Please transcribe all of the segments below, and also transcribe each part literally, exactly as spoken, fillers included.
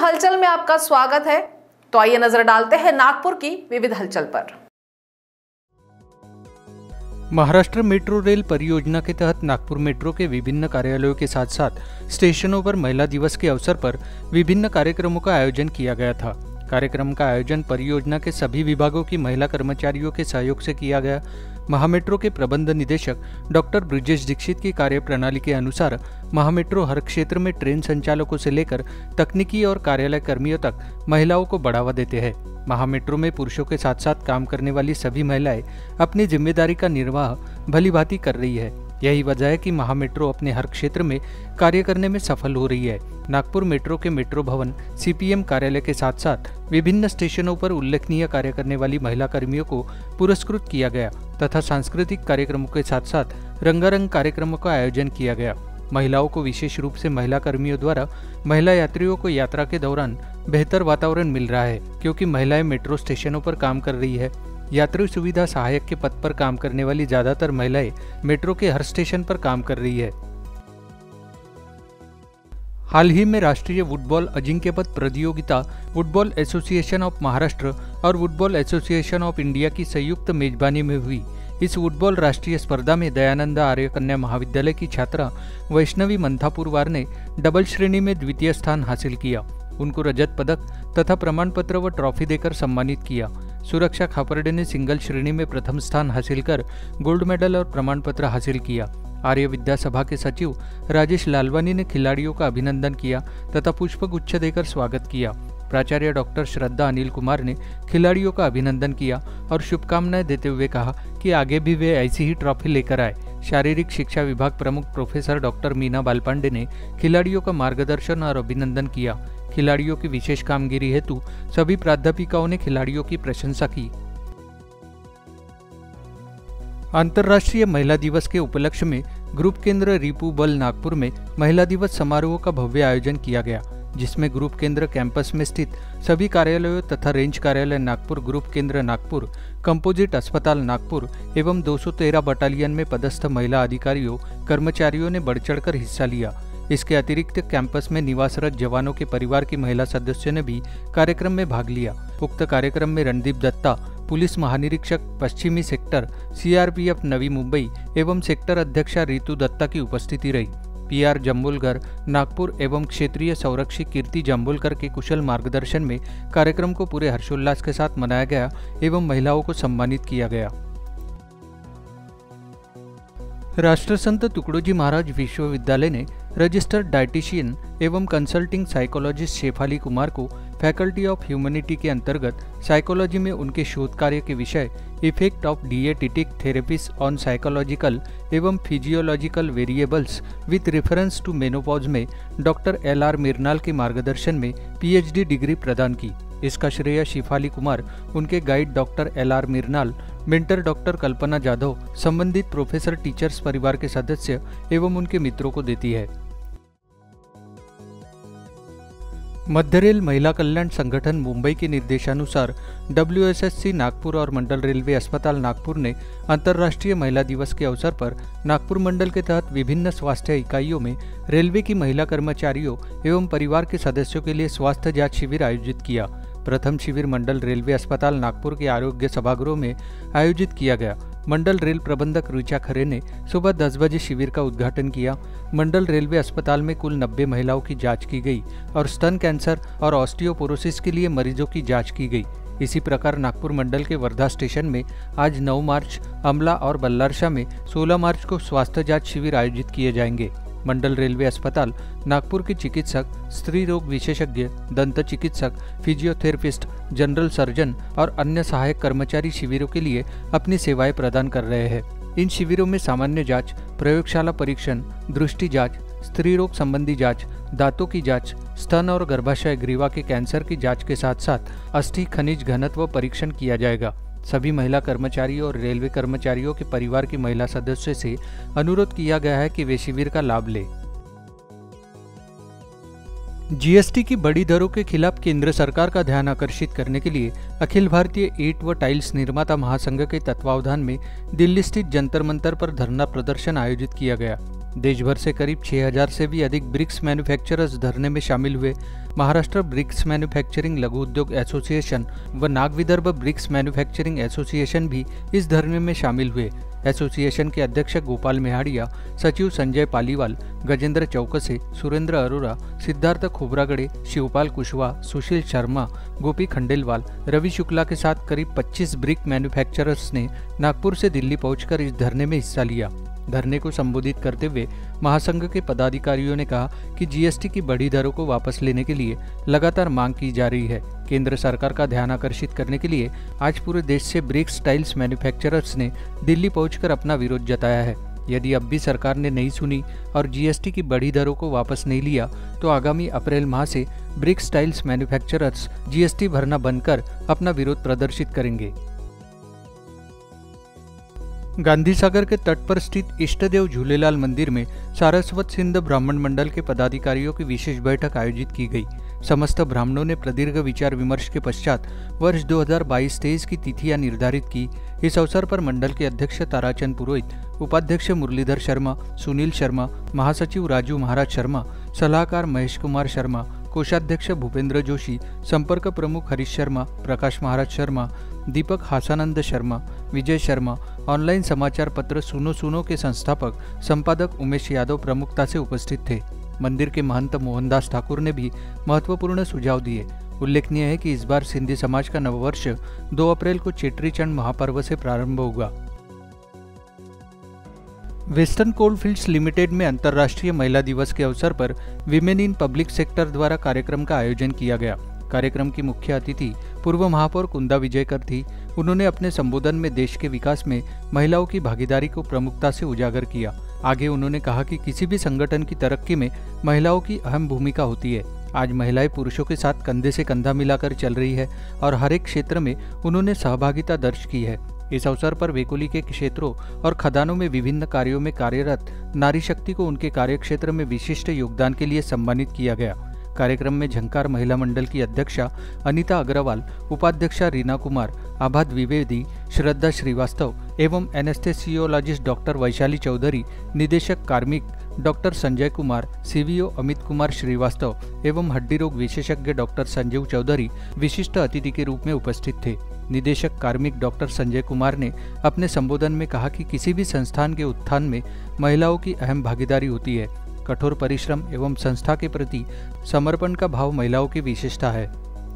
हलचल में आपका स्वागत है। तो आइए नजर डालते हैं नागपुर की विविध हलचल पर। महाराष्ट्र मेट्रो रेल परियोजना के तहत नागपुर मेट्रो के विभिन्न कार्यालयों के साथ साथ स्टेशनों पर महिला दिवस के अवसर पर विभिन्न कार्यक्रमों का आयोजन किया गया था। कार्यक्रम का आयोजन परियोजना के सभी विभागों की महिला कर्मचारियों के सहयोग से किया गया। महामेट्रो के प्रबंध निदेशक डॉक्टर ब्रिजेश दीक्षित की कार्यप्रणाली के अनुसार महामेट्रो हर क्षेत्र में ट्रेन संचालकों से लेकर तकनीकी और कार्यालय कर्मियों तक महिलाओं को बढ़ावा देते हैं। महामेट्रो में पुरुषों के साथ साथ काम करने वाली सभी महिलाएं अपनी जिम्मेदारी का निर्वाह भलीभांति कर रही है। यही वजह है कि महामेट्रो अपने हर क्षेत्र में कार्य करने में सफल हो रही है। नागपुर मेट्रो के मेट्रो भवन सीपीएम कार्यालय के साथ साथ विभिन्न स्टेशनों पर उल्लेखनीय कार्य करने वाली महिला कर्मियों को पुरस्कृत किया गया तथा सांस्कृतिक कार्यक्रमों के साथ साथ रंगारंग कार्यक्रमों का आयोजन किया गया। महिलाओं को विशेष रूप से महिला कर्मियों द्वारा महिला यात्रियों को यात्रा के दौरान बेहतर वातावरण मिल रहा है, क्योंकि महिलाएं मेट्रो स्टेशनों पर काम कर रही है। यात्री सुविधा सहायक के पद पर काम करने वाली ज्यादातर महिलाएं मेट्रो के हर स्टेशन पर काम कर रही है। हाल ही में राष्ट्रीय फुटबॉल अजिंक्यपद प्रतियोगिता फुटबॉल एसोसिएशन ऑफ महाराष्ट्र और फुटबॉल एसोसिएशन ऑफ इंडिया की संयुक्त मेजबानी में हुई। इस फुटबॉल राष्ट्रीय स्पर्धा में दयानंद आर्य कन्या महाविद्यालय की छात्रा वैष्णवी मंथापुरवार ने डबल श्रेणी में द्वितीय स्थान हासिल किया। उनको रजत पदक तथा प्रमाण पत्र व ट्रॉफी देकर सम्मानित किया। सुरक्षा खापर्डे ने सिंगल श्रेणी में प्रथम स्थान हासिल कर गोल्ड मेडल और प्रमाण पत्र हासिल किया। आर्य विद्या सभा के सचिव राजेश लालवानी ने खिलाड़ियों का अभिनंदन किया तथा पुष्पगुच्छ देकर स्वागत किया। प्राचार्य डॉक्टर श्रद्धा अनिल कुमार ने खिलाड़ियों का अभिनंदन किया और शुभकामनाएं देते हुए कहा कि आगे भी वे ऐसी ही ट्रॉफी लेकर आए। शारीरिक शिक्षा विभाग प्रमुख प्रोफेसर डॉक्टर मीना बालपांडे ने खिलाड़ियों का मार्गदर्शन और अभिनंदन किया। खिलाड़ियों की विशेष कामगिरी हेतु सभी प्राध्यापिकाओं ने खिलाड़ियों की प्रशंसा की। अंतर्राष्ट्रीय महिला दिवस के उपलक्ष्य में ग्रुप केंद्र रिपु बल नागपुर में महिला दिवस समारोह का भव्य आयोजन किया गया, जिसमें ग्रुप केंद्र कैंपस में स्थित सभी कार्यालयों तथा रेंज कार्यालय नागपुर, ग्रुप केंद्र नागपुर, कंपोजिट अस्पताल नागपुर एवं दो सौ तेरह बटालियन में पदस्थ महिला अधिकारियों कर्मचारियों ने बढ़ चढ़कर हिस्सा लिया। इसके अतिरिक्त कैंपस में निवासरत जवानों के परिवार की महिला सदस्यों ने भी कार्यक्रम में भाग लिया। उक्त कार्यक्रम में रणदीप दत्ता, पुलिस महानिरीक्षक पश्चिमी सेक्टर सीआरपीएफ नवी मुंबई एवं सेक्टर अध्यक्षा रितु दत्ता की उपस्थिति रही। पीआर जम्बुलकर नागपुर एवं क्षेत्रीय संरक्षक कीर्ति जम्बुलकर के कुशल मार्गदर्शन में कार्यक्रम को पूरे हर्षोल्लास के साथ मनाया गया एवं महिलाओं को सम्मानित किया गया। राष्ट्रसंत तुकडोजी महाराज विश्वविद्यालय ने रजिस्टर्ड डाइटिशियन एवं कंसल्टिंग साइकोलॉजिस्ट शेफाली कुमार को फैकल्टी ऑफ ह्यूमैनिटी के अंतर्गत साइकोलॉजी में उनके शोध कार्य के विषय effect of dietetic therapies on psychological एवं physiological variables with reference to menopause में डॉक्टर एल आर मिरनाल के मार्गदर्शन में पीएचडी डिग्री प्रदान की। इसका श्रेय शेफाली कुमार, उनके guide doctor L R Mirnal, mentor doctor Kalpana Jadhav, संबंधित प्रोफेसर, टीचर्स, परिवार के सदस्य एवं उनके मित्रों को देती है। मध्य रेल महिला कल्याण संगठन मुंबई के निर्देशानुसार डब्ल्यूएसएससी नागपुर और मंडल रेलवे अस्पताल नागपुर ने अंतर्राष्ट्रीय महिला दिवस के अवसर पर नागपुर मंडल के तहत विभिन्न स्वास्थ्य इकाइयों में रेलवे की महिला कर्मचारियों एवं परिवार के सदस्यों के लिए स्वास्थ्य जांच शिविर आयोजित किया। प्रथम शिविर मंडल रेलवे अस्पताल नागपुर के आरोग्य सभागृह में आयोजित किया गया। मंडल रेल प्रबंधक ऋचा खरे ने सुबह दस बजे शिविर का उद्घाटन किया। मंडल रेलवे अस्पताल में कुल नब्बे महिलाओं की जांच की गई और स्तन कैंसर और ऑस्टियोपोरोसिस के लिए मरीजों की जांच की गई। इसी प्रकार नागपुर मंडल के वर्धा स्टेशन में आज नौ मार्च, अमला और बल्लारशाह में सोलह मार्च को स्वास्थ्य जांच शिविर आयोजित किए जाएंगे। मंडल रेलवे अस्पताल नागपुर के चिकित्सक, स्त्री रोग विशेषज्ञ, दंत चिकित्सक, फिजियोथेरेपिस्ट, जनरल सर्जन और अन्य सहायक कर्मचारी शिविरों के लिए अपनी सेवाएं प्रदान कर रहे हैं। इन शिविरों में सामान्य जांच, प्रयोगशाला परीक्षण, दृष्टि जांच, स्त्री रोग संबंधी जांच, दांतों की जांच, स्तन और गर्भाशय ग्रीवा के कैंसर की जांच के साथ साथ अस्थि खनिज घनत्व परीक्षण किया जाएगा। सभी महिला कर्मचारियों और रेलवे कर्मचारियों के परिवार की महिला सदस्यों से अनुरोध किया गया है कि वे शिविर का लाभ लें। जीएसटी की बड़ी दरों के खिलाफ केंद्र सरकार का ध्यान आकर्षित करने के लिए अखिल भारतीय ईंट व टाइल्स निर्माता महासंघ के तत्वावधान में दिल्ली स्थित जंतर मंतर पर धरना प्रदर्शन आयोजित किया गया। देश भर से करीब छह हज़ार से भी अधिक ब्रिक्स मैन्युफैक्चरर्स धरने में शामिल हुए। महाराष्ट्र ब्रिक्स मैन्युफैक्चरिंग लघु उद्योग एसोसिएशन व Nag Vidarbha bricks manufacturing association भी इस धरने में शामिल हुए। एसोसिएशन के अध्यक्ष गोपाल मेहाड़िया, सचिव संजय पालीवाल, गजेंद्र चौकसे, सुरेंद्र अरोरा, सिद्धार्थ खोबरागड़े, शिवपाल कुशवाहा, सुशील शर्मा, गोपी खंडेलवाल, रवि शुक्ला के साथ करीब पच्चीस ब्रिक मैन्युफैक्चरर्स ने नागपुर से दिल्ली पहुंचकर इस धरने में हिस्सा लिया। धरने को संबोधित करते हुए महासंघ के पदाधिकारियों ने कहा कि जीएसटी की बढ़ी दरों को वापस लेने के लिए लगातार मांग की जा रही है। केंद्र सरकार का ध्यान आकर्षित करने के लिए आज पूरे देश से ब्रिक्स टाइल्स मैन्युफैक्चरर्स ने दिल्ली पहुंचकर अपना विरोध जताया है। यदि अब भी सरकार ने नहीं सुनी और जीएसटी की बढ़ी दरों को वापस नहीं लिया तो आगामी अप्रैल माह से ब्रिक्स टाइल्स मैन्युफैक्चरर्स जीएसटी भरना बंद कर अपना विरोध प्रदर्शित करेंगे। गांधी सागर के तट पर स्थित इष्टदेव झूलेलाल मंदिर में सारस्वत सिंध ब्राह्मण मंडल के पदाधिकारियों की विशेष बैठक आयोजित की गई। समस्त ब्राह्मणों ने प्रदीर्घ विचार विमर्श के पश्चात वर्ष दो हज़ार बाईस तेईस की तिथियां निर्धारित की। इस अवसर पर मंडल के अध्यक्ष ताराचंद पुरोहित, उपाध्यक्ष मुरलीधर शर्मा, सुनील शर्मा, महासचिव राजू महाराज शर्मा, सलाहकार महेश कुमार शर्मा, कोषाध्यक्ष भूपेंद्र जोशी, संपर्क प्रमुख हरीश शर्मा, प्रकाश महाराज शर्मा, दीपक हासानंद शर्मा, विजय शर्मा, ऑनलाइन समाचार पत्र सुनो सुनो के संस्थापक संपादक उमेश यादव प्रमुखता से उपस्थित थे। मंदिर के महंत मोहनदास ठाकुर ने भी महत्वपूर्ण सुझाव दिए। उल्लेखनीय है कि इस बार सिंधी समाज का नववर्ष दो अप्रैल को चेट्री चंड महापर्व से प्रारंभ होगा। वेस्टर्न कोलफील्ड्स लिमिटेड में अंतर्राष्ट्रीय महिला दिवस के अवसर पर विमेन इन पब्लिक सेक्टर द्वारा कार्यक्रम का आयोजन किया गया। कार्यक्रम की मुख्य अतिथि पूर्व महापौर कुंदा विजयकर थी। उन्होंने अपने संबोधन में देश के विकास में महिलाओं की भागीदारी को प्रमुखता से उजागर किया। आगे उन्होंने कहा कि किसी भी संगठन की तरक्की में महिलाओं की अहम भूमिका होती है। आज महिलाएं पुरुषों के साथ कंधे से कंधा मिलाकर चल रही है और हर एक क्षेत्र में उन्होंने सहभागिता दर्ज की है। इस अवसर पर वेकोली के क्षेत्रों और खदानों में विभिन्न कार्यों में कार्यरत नारी शक्ति को उनके कार्यक्षेत्र में विशिष्ट योगदान के लिए सम्मानित किया गया। कार्यक्रम में झंकार महिला मंडल की अध्यक्षा अनीता अग्रवाल, उपाध्यक्षा रीना कुमार, आभा द्विवेदी, श्रद्धा श्रीवास्तव एवं एनेस्थेसियोलॉजिस्ट डॉक्टर वैशाली चौधरी, निदेशक कार्मिक डॉक्टर संजय कुमार, सीवीओ अमित कुमार श्रीवास्तव एवं हड्डी रोग विशेषज्ञ डॉक्टर संजीव चौधरी विशिष्ट अतिथि के रूप में उपस्थित थे। निदेशक कार्मिक डॉक्टर संजय कुमार ने अपने संबोधन में कहा कि किसी भी संस्थान के उत्थान में महिलाओं की अहम भागीदारी होती है। कठोर परिश्रम एवं संस्था के प्रति समर्पण का भाव महिलाओं की विशेषता है।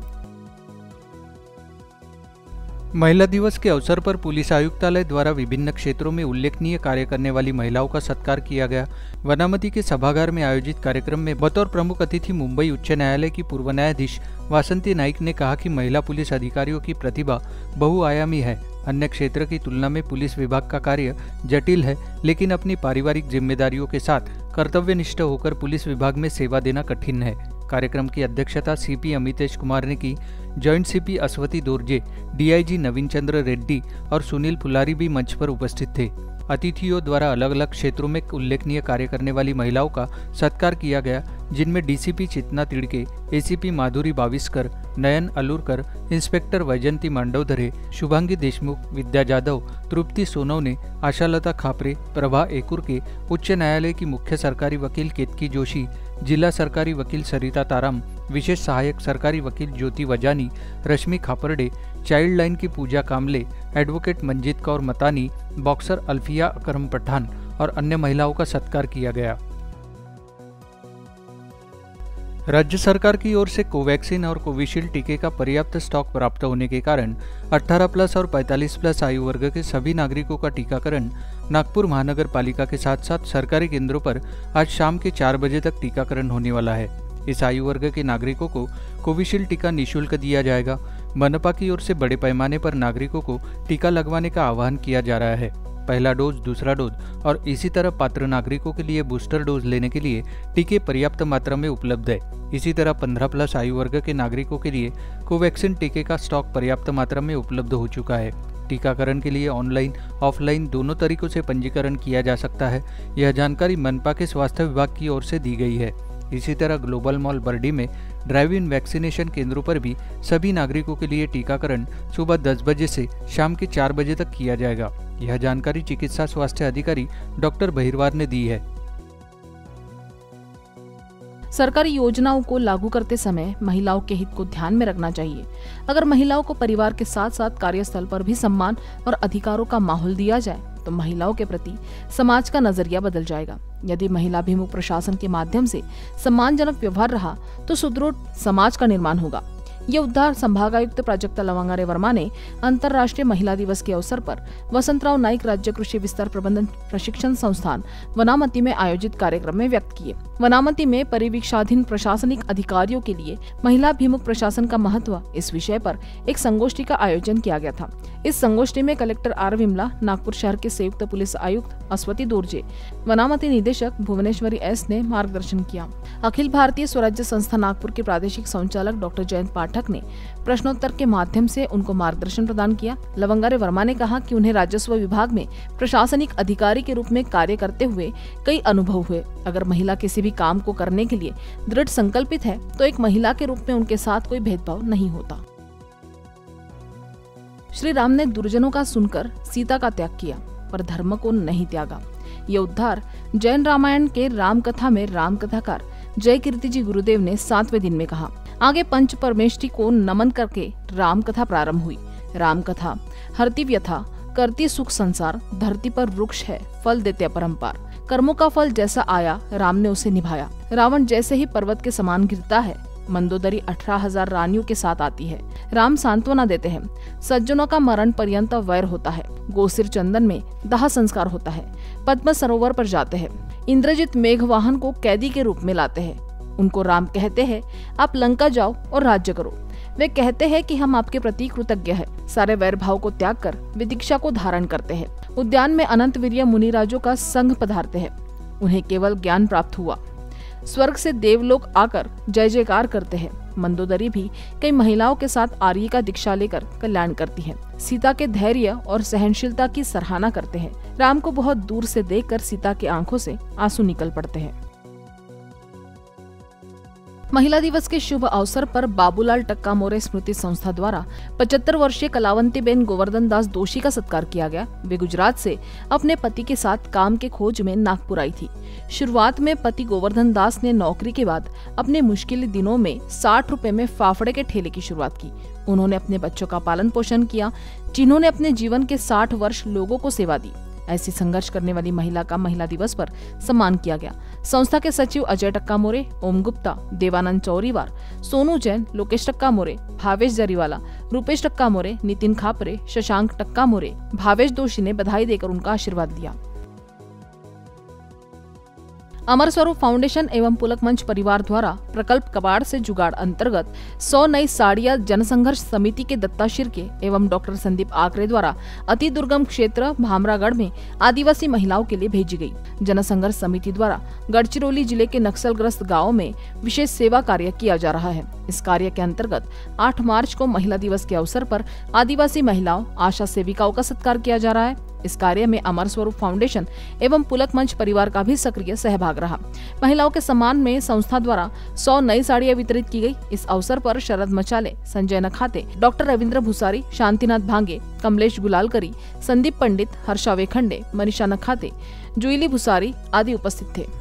महिला दिवस के अवसर पर पुलिस आयुक्तालय द्वारा विभिन्न क्षेत्रों में उल्लेखनीय कार्य करने वाली महिलाओं का सत्कार किया गया। वनामती के सभागार में आयोजित कार्यक्रम में बतौर प्रमुख अतिथि मुंबई उच्च न्यायालय की पूर्व न्यायाधीश वासंती नाइक ने कहा कि महिला पुलिस अधिकारियों की प्रतिभा बहुआयामी है। अन्य क्षेत्र की तुलना में पुलिस विभाग का कार्य जटिल है, लेकिन अपनी पारिवारिक जिम्मेदारियों के साथ कर्तव्यनिष्ठ होकर पुलिस विभाग में सेवा देना कठिन है। कार्यक्रम की अध्यक्षता सीपी अमितेश कुमार ने की। Joint CP Ashwati Dorje, DIG Naveen Chandra Reddy और सुनील पुलारी भी मंच पर उपस्थित थे। अतिथियों द्वारा अलग अलग क्षेत्रों में उल्लेखनीय कार्य करने वाली महिलाओं का सत्कार किया गया, जिनमें DCP Chitna Tidke, ACP Madhuri Baviskar, Nayan Alurkar, inspector Vaijanti Mandavdhare, Shubhangi Deshmukh, Vidya Jadhav, Tripti Sonawane, Ashalata Khapre, Prabha Ekurke, उच्च न्यायालय की मुख्य सरकारी वकील केतकी जोशी, जिला सरकारी वकील सरिता ताराम, विशेष सहायक सरकारी वकील ज्योति वजानी, रश्मि खापरडे, चाइल्ड लाइन की पूजा कामले, एडवोकेट मंजीत कौर मतानी, बॉक्सर अल्फिया अकरम पठान और अन्य महिलाओं का सत्कार किया गया। राज्य सरकार की ओर से कोवैक्सीन और कोविशील्ड टीके का पर्याप्त स्टॉक प्राप्त होने के कारण अठारह प्लस और पैंतालीस प्लस आयु वर्ग के सभी नागरिकों का टीकाकरण नागपुर महानगर पालिका के साथ साथ सरकारी केंद्रों पर आज शाम के चार बजे तक टीकाकरण होने वाला है। इस आयु वर्ग के नागरिकों को कोविशील्ड टीका निःशुल्क दिया जाएगा। मनपा की ओर से बड़े पैमाने पर नागरिकों को टीका लगवाने का आह्वान किया जा रहा है। पहला डोज, दूसरा डोज और इसी तरह पात्र नागरिकों के लिए बूस्टर डोज लेने के लिए टीके पर्याप्त मात्रा में उपलब्ध है। इसी तरह पंद्रह प्लस आयु वर्ग के नागरिकों के लिए कोवैक्सीन टीके का स्टॉक पर्याप्त मात्रा में उपलब्ध हो चुका है। टीकाकरण के लिए ऑनलाइन ऑफलाइन दोनों तरीकों से पंजीकरण किया जा सकता है। यह जानकारी मनपा के स्वास्थ्य विभाग की ओर से दी गई है। इसी तरह ग्लोबल मॉल बर्डी में ड्राइव इन वैक्सीनेशन केंद्रों पर भी सभी नागरिकों के लिए टीकाकरण सुबह दस बजे से शाम के चार बजे तक किया जाएगा। यह जानकारी चिकित्सा स्वास्थ्य अधिकारी डॉक्टर बहिरवार ने दी है। सरकारी योजनाओं को लागू करते समय महिलाओं के हित को ध्यान में रखना चाहिए। अगर महिलाओं को परिवार के साथ साथ कार्यस्थल पर भी सम्मान और अधिकारों का माहौल दिया जाए तो महिलाओं के प्रति समाज का नजरिया बदल जाएगा। यदि महिलाभिमुख प्रशासन के माध्यम से सम्मानजनक व्यवहार रहा तो सुदृढ़ समाज का निर्माण होगा। ये उद्धार संभागायुक्त प्राजक्ता लवंगारे वर्मा ने अंतर्राष्ट्रीय महिला दिवस के अवसर पर वसंतराव नाईक राज्य कृषि विस्तार प्रबंधन प्रशिक्षण संस्थान वनामती में आयोजित कार्यक्रम में व्यक्त किए। वनामती में परिवीक्षाधीन प्रशासनिक अधिकारियों के लिए महिलाभिमुख प्रशासन का महत्व इस विषय पर एक संगोष्ठी का आयोजन किया गया था। इस संगोष्ठी में कलेक्टर आर विमला, नागपुर शहर के संयुक्त पुलिस आयुक्त अस्वती दोरजे, वनामती निदेशक भुवनेश्वरी एस ने मार्गदर्शन किया। अखिल भारतीय स्वराज्य संस्था नागपुर के प्रादेशिक संचालक डॉक्टर जयंत पाठक ने प्रश्नोत्तर के माध्यम से उनको मार्गदर्शन प्रदान किया। लवंगारे वर्मा ने कहा कि उन्हें राजस्व विभाग में प्रशासनिक अधिकारी के रूप में कार्य करते हुए कई अनुभव हुए। अगर महिला किसी भी काम को करने के लिए दृढ़ संकल्पित है तो एक महिला के रूप में उनके साथ कोई भेदभाव नहीं होता। श्री राम ने दुर्जनों का सुनकर सीता का त्याग किया पर धर्म को नहीं त्यागा। ये उद्धार जैन रामायण के राम कथा में राम कथाकार जय कीर्ति जी गुरुदेव ने सातवें दिन में कहा। आगे पंच परमेष्ठी को नमन करके राम कथा प्रारंभ हुई। राम कथा हरती व्यथा करती सुख संसार, धरती पर वृक्ष है फल देते अपरंपार। कर्मों का फल जैसा आया राम ने उसे निभाया। रावण जैसे ही पर्वत के समान गिरता है, मंदोदरी अठारह हजार रानियों के साथ आती है। राम सांत्वना देते हैं। सज्जनों का मरण पर्यंत वैर होता है। गोसिर चंदन में दाह संस्कार होता है। पद्म सरोवर पर जाते हैं। इंद्रजित मेघवाहन को कैदी के रूप में लाते हैं। उनको राम कहते हैं, आप लंका जाओ और राज्य करो। वे कहते हैं कि हम आपके प्रति कृतज्ञ हैं। सारे वैर भाव को त्याग कर वे दीक्षा को धारण करते हैं। उद्यान में अनंत वीर्य मुनिराजों का संग पधारते हैं। उन्हें केवल ज्ञान प्राप्त हुआ। स्वर्ग से देवलोक आकर जय जयकार करते हैं। मंदोदरी भी कई महिलाओं के साथ आर्य का दीक्षा लेकर कल्याण करती है। सीता के धैर्य और सहनशीलता की सराहना करते हैं। राम को बहुत दूर से देखकर सीता की आंखों से आंसू निकल पड़ते हैं। महिला दिवस के शुभ अवसर पर बाबूलाल टक्का मोरे स्मृति संस्था द्वारा पचहत्तर वर्षीय कलावंती बेन गोवर्धन दास दोषी का सत्कार किया गया। वे गुजरात से अपने पति के साथ काम के खोज में नागपुर आई थी। शुरुआत में पति गोवर्धन दास ने नौकरी के बाद अपने मुश्किल दिनों में साठ रुपए में फाफड़े के ठेले की शुरुआत की। उन्होंने अपने बच्चों का पालन पोषण किया, जिन्होंने अपने जीवन के साठ वर्ष लोगों को सेवा दी। ऐसी संघर्ष करने वाली महिला का महिला दिवस पर सम्मान किया गया। संस्था के सचिव अजय टक्का मोरे, ओम गुप्ता, देवानंद चौरीवार, सोनू जैन, लोकेश टक्का मोरे, भावेश जरीवाला, रूपेश टक्का मोरे, नितिन खापरे, शशांक टक्का मोरे, भावेश दोषी ने बधाई देकर उनका आशीर्वाद दिया। अमर स्वरूप फाउंडेशन एवं पुलक मंच परिवार द्वारा प्रकल्प कबाड़ से जुगाड़ अंतर्गत सौ नई साड़ियां जनसंघर्ष समिति के दत्ता शिर्के एवं डॉक्टर संदीप आकरे द्वारा अति दुर्गम क्षेत्र भामरागढ़ में आदिवासी महिलाओं के लिए भेजी गई। जनसंघर्ष समिति द्वारा गढ़चिरौली जिले के नक्सलग्रस्त गाँव में विशेष सेवा कार्य किया जा रहा है। इस कार्य के अंतर्गत आठ मार्च को महिला दिवस के अवसर पर आदिवासी महिलाओं, आशा सेविकाओं का सत्कार किया जा रहा है। इस कार्य में अमर स्वरूप फाउंडेशन एवं पुलक मंच परिवार का भी सक्रिय सहभाग रहा। महिलाओं के सम्मान में संस्था द्वारा सौ नई साड़ियां वितरित की गई। इस अवसर पर शरद मचाले, संजय नखाते, डॉक्टर रविंद्र भूसारी, शांतिनाथ भांगे, कमलेश गुलालकरी, संदीप पंडित, हर्षा वेखंडे, मनीषा नखाते, जुईली भूसारी आदि उपस्थित थे।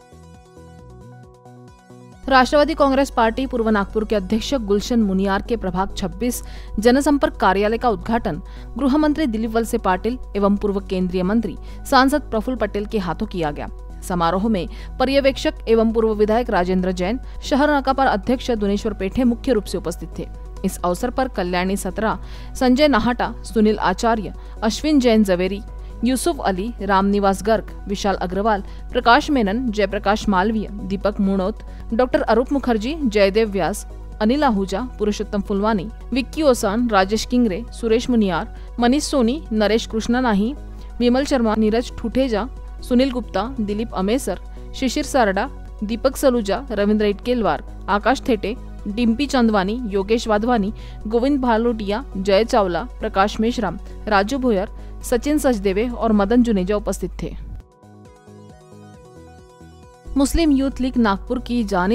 राष्ट्रवादी कांग्रेस पार्टी पूर्व नागपुर के अध्यक्ष गुलशन मुनियार के प्रभाग छब्बीस जनसंपर्क कार्यालय का उद्घाटन गृह मंत्री दिलीप वलसे पाटिल एवं पूर्व केंद्रीय मंत्री सांसद प्रफुल्ल पटेल के हाथों किया गया। समारोह में पर्यवेक्षक एवं पूर्व विधायक राजेंद्र जैन, शहर नकापार अध्यक्ष दुनेश्वर पेठे मुख्य रूप से उपस्थित थे। इस अवसर पर कल्याणी सत्रा, संजय नाहटा, सुनील आचार्य, अश्विन जैन जवेरी, यूसुफ अली, रामनिवास गर्ग, विशाल अग्रवाल, प्रकाश मेनन, जयप्रकाश मालवीय, दीपक मुणोत, डॉक्टर अरूप मुखर्जी, जयदेव व्यास, अनिल आहूजा, पुरुषोत्तम फुलवानी, विक्की ओसान, राजेश किंगरे, सुरेश मुनियार, मनीष सोनी, नरेश कृष्णा नाही, विमल शर्मा, नीरज ठुठेजा, सुनील गुप्ता, दिलीप अमेसर, शिशिर सारडा, दीपक सलूजा, रविंद्र इटकेलवार, आकाश थेटे, डिम्पी चंदवानी, योगेश वाधवानी, गोविंद भालोटिया, जय चावला, प्रकाश मेश्राम, राजू भोयर, सचिन सचदेवे और मदन जुनेजा उपस्थित थे। मुस्लिम यूथ लीग नागपुर की जानिब से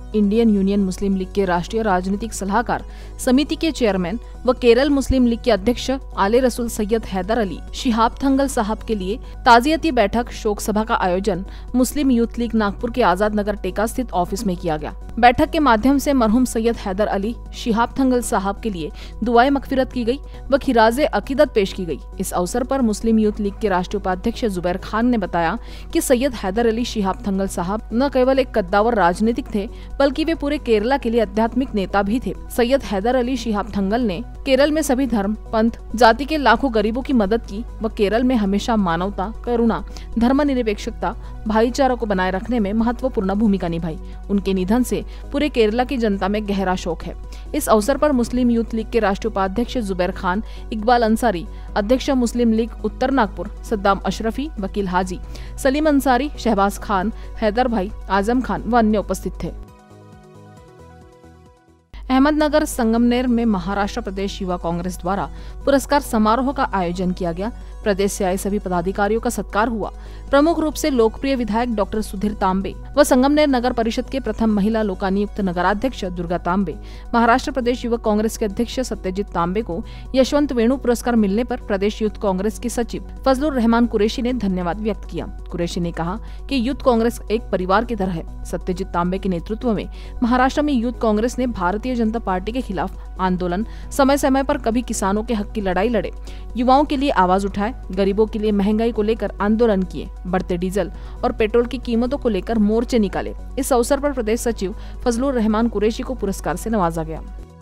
इंडियन यूनियन मुस्लिम लीग के राष्ट्रीय राजनीतिक सलाहकार समिति के चेयरमैन व केरल मुस्लिम लीग के अध्यक्ष आले रसूल सैयद हैदर अली शिहाब थंगल साहब के लिए ताजियती बैठक शोक सभा का आयोजन मुस्लिम यूथ लीग नागपुर के आजाद नगर टेका स्थित ऑफिस में किया गया। बैठक के माध्यम से मरहूम सैयद हैदर अली शिहाब थंगल साहब के लिए दुआए मगफिरत की गई व खिराजे अकीदत पेश की गई। इस अवसर पर मुस्लिम यूथ लीग के राष्ट्रीय उपाध्यक्ष जुबैर खान ने बताया कि सैयद हैदर अली शिहाब थंगल साहब न केवल एक कद्दावर राजनीतिक थे बल्कि वे पूरे केरला के लिए आध्यात्मिक नेता भी थे। सैयद हैदर अली शिहाब थंगल ने केरल में सभी धर्म, पंथ, जाति के लाखों गरीबों की मदद की व केरल में हमेशा मानवता, करुणा, धर्मनिरपेक्षता, भाईचारा को बनाए रखने में महत्वपूर्ण भूमिका निभाई। उनके निधन से पूरे केरला की जनता में गहरा शोक है। इस अवसर पर मुस्लिम यूथ लीग के राष्ट्रीय उपाध्यक्ष जुबैर खान, इकबाल अंसारी, अध्यक्ष मुस्लिम लीग उत्तर नागपुर, सद्दाम अशरफी, वकील हाजी, सलीम अंसारी, शहबाज खान, हैदर भाई, आजम खान व अन्य उपस्थित थे। अहमदनगर संगमनेर में महाराष्ट्र प्रदेश युवा कांग्रेस द्वारा पुरस्कार समारोह का आयोजन किया गया। प्रदेश से आए सभी पदाधिकारियों का सत्कार हुआ। प्रमुख रूप से लोकप्रिय विधायक डॉक्टर सुधीर तांबे व संगमनेर नगर परिषद के प्रथम महिला लोकानियुक्त नगराध्यक्ष दुर्गा तांबे, महाराष्ट्र प्रदेश युवक कांग्रेस के अध्यक्ष सत्यजीत तांबे को यशवंत वेणु पुरस्कार मिलने पर प्रदेश यूथ कांग्रेस के सचिव फजलुर रहमान कुरैशी ने धन्यवाद व्यक्त किया। कुरैशी ने कहा कि यूथ कांग्रेस एक परिवार की तरह है। सत्यजीत तांबे के नेतृत्व में महाराष्ट्र में यूथ कांग्रेस ने भारतीय जनता पार्टी के खिलाफ आंदोलन, समय समय पर कभी किसानों के हक की लड़ाई लड़े, युवाओं के लिए आवाज उठाए, गरीबों के लिए महंगाई को लेकर आंदोलन किए, बढ़ते डीजल और पेट्रोल की कीमतों को लेकर मोर्चे निकाले। इस अवसर पर प्रदेश सचिव फजलुर रहमान कुरैशी को पुरस्कार से नवाजा गया।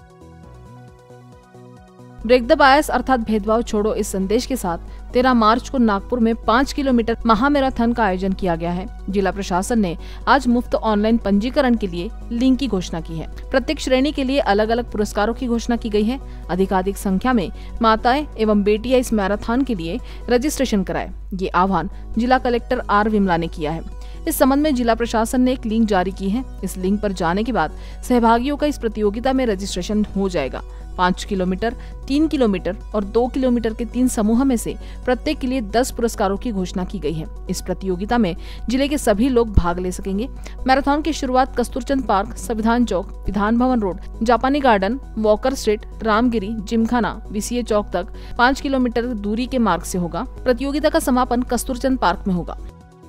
ब्रेक द बायस अर्थात भेदभाव छोड़ो इस संदेश के साथ तेरह मार्च को नागपुर में पाँच किलोमीटर महामैराथन का आयोजन किया गया है। जिला प्रशासन ने आज मुफ्त ऑनलाइन पंजीकरण के लिए लिंक की घोषणा की है। प्रत्येक श्रेणी के लिए अलग अलग पुरस्कारों की घोषणा की गई है। अधिकाधिक संख्या में माताएं एवं बेटियां इस मैराथन के लिए रजिस्ट्रेशन कराएं। ये आह्वान जिला कलेक्टर आर विमला ने किया है। इस संबंध में जिला प्रशासन ने एक लिंक जारी की है। इस लिंक पर जाने के बाद सहभागियों का इस प्रतियोगिता में रजिस्ट्रेशन हो जाएगा। पाँच किलोमीटर, तीन किलोमीटर और दो किलोमीटर के तीन समूह में से प्रत्येक के लिए दस पुरस्कारों की घोषणा की गई है। इस प्रतियोगिता में जिले के सभी लोग भाग ले सकेंगे। मैराथन की शुरुआत कस्तूरचंद पार्क, संविधान चौक, विधान भवन रोड, जापानी garden, walker street, Ramgiri, gymkhana, VCA चौक तक पाँच किलोमीटर दूरी के मार्ग से होगा। प्रतियोगिता का समापन कस्तूरचंद पार्क में होगा।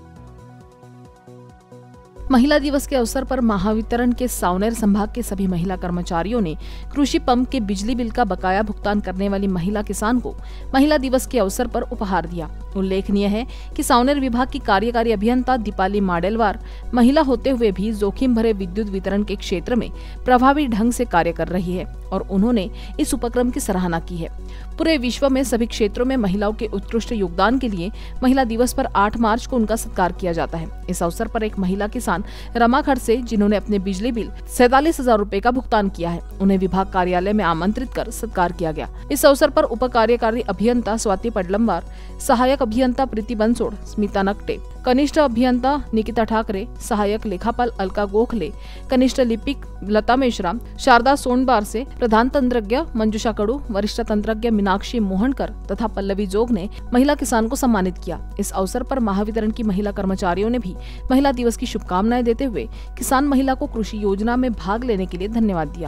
महिला दिवस के अवसर पर महावितरण के सावनेर संभाग के सभी महिला कर्मचारियों ने कृषि पंप के बिजली बिल का बकाया भुगतान करने वाली महिला किसान को महिला दिवस के अवसर पर उपहार दिया। उल्लेखनीय है कि सावनेर विभाग की कार्यकारी अभियंता दीपाली माडेलवार महिला होते हुए भी जोखिम भरे विद्युत वितरण के क्षेत्र में प्रभावी ढंग से कार्य कर रही है और उन्होंने इस उपक्रम की सराहना की है। पूरे विश्व में सभी क्षेत्रों में महिलाओं के उत्कृष्ट योगदान के लिए महिला दिवस पर आठ मार्च को उनका सत्कार किया जाता है। इस अवसर पर एक महिला किसान रमा खड़से, जिन्होंने अपने बिजली बिल सैतालीस हजार रूपए का भुगतान किया है, उन्हें विभाग कार्यालय में आमंत्रित कर सत्कार किया गया। इस अवसर पर उप कार्यकारी अभियंता स्वाति पडलम्बार, सहायक अभियंता प्रीति बंसोड़, स्मिता नकटे, कनिष्ठ अभियंता निकिता ठाकरे, सहायक लेखापाल अलका गोखले, कनिष्ठ लिपिक लता मेश्राम, शारदा सोनबार से प्रधान तंत्रज्ञ मंजुषा कडू, वरिष्ठ तंत्रज्ञ मीनाक्षी मोहनकर तथा पल्लवी जोग ने महिला किसान को सम्मानित किया। इस अवसर पर महावितरण की महिला कर्मचारियों ने भी महिला दिवस की शुभकामनाएं देते हुए किसान महिला को कृषि योजना में भाग लेने के लिए धन्यवाद दिया।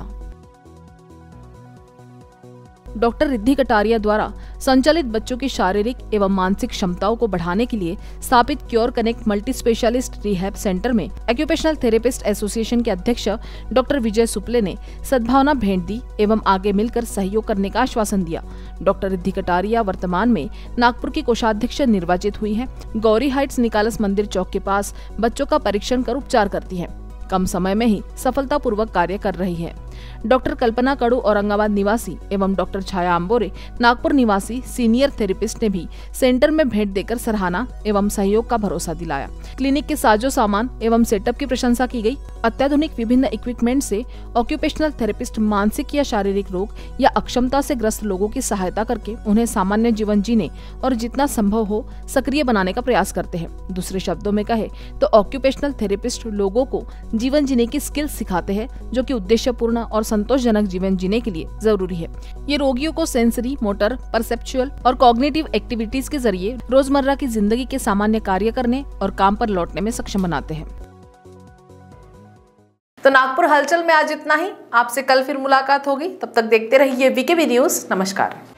डॉक्टर रिद्धि कटारिया द्वारा संचालित बच्चों की शारीरिक एवं मानसिक क्षमताओं को बढ़ाने के लिए स्थापित cure connect multi specialist rehab centre में एक्यूपेशनल थेरेपिस्ट एसोसिएशन के अध्यक्ष डॉक्टर विजय सुपले ने सद्भावना भेंट दी एवं आगे मिलकर सहयोग करने का आश्वासन दिया। डॉक्टर रिद्धि कटारिया वर्तमान में नागपुर की कोषाध्यक्ष निर्वाचित हुई है। गौरी हाइट्स निकालस मंदिर चौक के पास बच्चों का परीक्षण कर उपचार करती है। कम समय में ही सफलतापूर्वक कार्य कर रही है। डॉक्टर कल्पना कडू औरंगाबाद निवासी एवं डॉक्टर छाया अंबोरे नागपुर निवासी सीनियर थेरेपिस्ट ने भी सेंटर में भेंट देकर सराहना एवं सहयोग का भरोसा दिलाया। क्लिनिक के साजो सामान एवं सेटअप की प्रशंसा की गई। अत्याधुनिक विभिन्न इक्विपमेंट से ऑक्यूपेशनल थेरेपिस्ट मानसिक या शारीरिक रोग या अक्षमता से ग्रस्त लोगों की सहायता करके उन्हें सामान्य जीवन जीने और जितना संभव हो सक्रिय बनाने का प्रयास करते हैं। दूसरे शब्दों में कहे तो ऑक्यूपेशनल थेरेपिस्ट लोगों को जीवन जीने की स्किल्स सिखाते हैं, जो कि उद्देश्यपूर्ण और संतोषजनक जीवन जीने के लिए जरूरी है। ये रोगियों को सेंसरी, मोटर, परसेप्चुअल और कॉग्निटिव एक्टिविटीज के जरिए रोजमर्रा की जिंदगी के सामान्य कार्य करने और काम पर लौटने में सक्षम बनाते हैं। तो नागपुर हलचल में आज इतना ही। आपसे कल फिर मुलाकात होगी, तब तक देखते रहिए वीकेबी न्यूज। नमस्कार।